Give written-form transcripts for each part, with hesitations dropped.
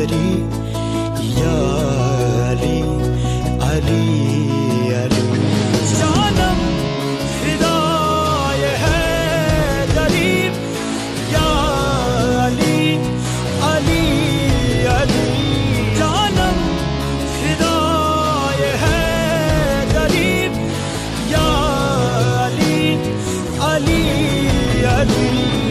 हैदरी या अली अली अली जानम फिदाए हैदरी या अली अली अली जानम फिदाए हैदरी या अली अली अली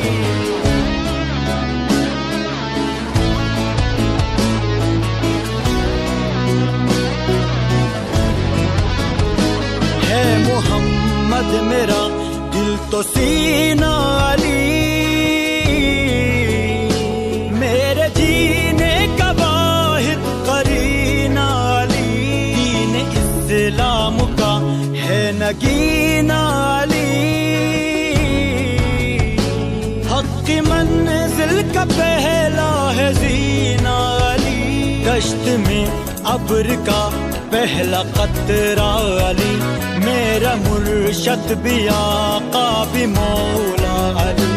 मोहम्मद मेरा दिल तो सीना अली मेरे जीने का वाहिद करीना अली दीन इस्लाम का है नगीना अली हक की मंजिल का पहला है जीना अली दश्त में अब्र का पहला कतरा अली मेरा मुर्शद भी आका भी मौला अली